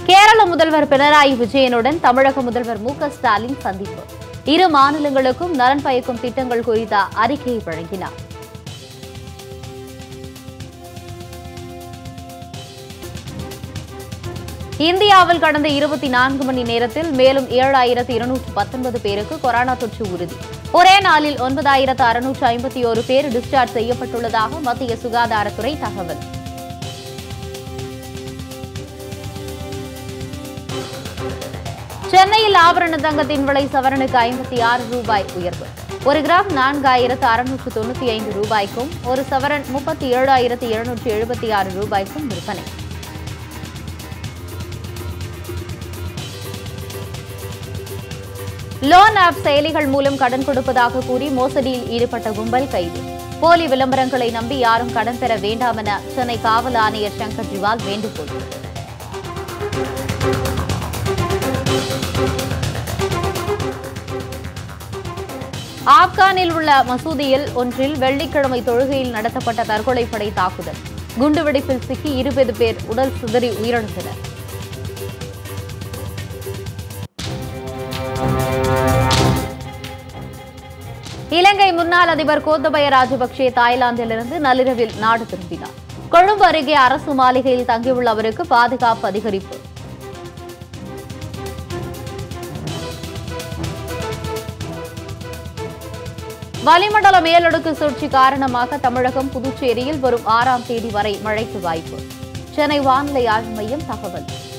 கேரள முதல்வர் பினராயி விஜயனுடன் தமிழக முதல்வர் மு.க.ஸ்டாலின் சந்திப்பு. இரு மாநிலங்களுக்கும் நலன் பயக்கும் திட்டங்கள் குறித்த அறிக்கையை வழங்கினார். இந்தியாவில் கடந்த 24 மணி நேரத்தில் மேலும் 7219 பேருக்கு கொரோனா தொற்று உறுதி. ஒரே நாளில் 9651 பேர் டிஸ்சார்ஜ் செய்யப்பட்டுள்ளதாக மத்திய சுகாதாரத்துறை தகவல். சென்னையில் ஆபரண தங்கத்தின் விலை சவரனுக்கு 56 ரூபாய் உயர்வு. ஒரு கிராம் 4695 ரூபாய்க்கும் ஒரு சவரன் 37,776 ரூபாய்க்கும் விற்பனை. லோன் ஆப் செயலிகள் மூலம் கடன் கொடுப்பதாக கூறி மோசடியில் ஈடுபட்ட கும்பல் கைது. போலி விளம்பரங்களை நம்பி யாரும் கடன் பெற வேண்டாம் என சென்னை காவல் ஆணையர் சங்கர் ஜிவால் வேண்டுகோள். ஆப்கானில் உள்ள மசூதியில் ஒன்றில் வெள்ளிக்கிழமை தொழுகையில் நடத்தப்பட்ட தற்கொலைப்படை தாக்குதல். குண்டுவெடிப்பில் சிக்கி 20 பேர் உடல் சிதறி உயிரிழந்தனர். இலங்கை முன்னாள் அதிபர் கோத்தபய ராஜபக்சே தாய்லாந்திலிருந்து நள்ளிரவில் நாடு திரும்பினார். கொழும்பு அருகே அரசு மாளிகையில் தங்கியுள்ள அவருக்கு பாதுகாப்பு அதிகரிப்பு. வளிமண்டல மேலடுக்கு சுழற்சி காரணமாக தமிழகம், புதுச்சேரியில் வரும் 6ஆம் தேதி வரை மழைக்கு வாய்ப்பு. சென்னை வானிலை ஆய்வு மையம் தகவல்.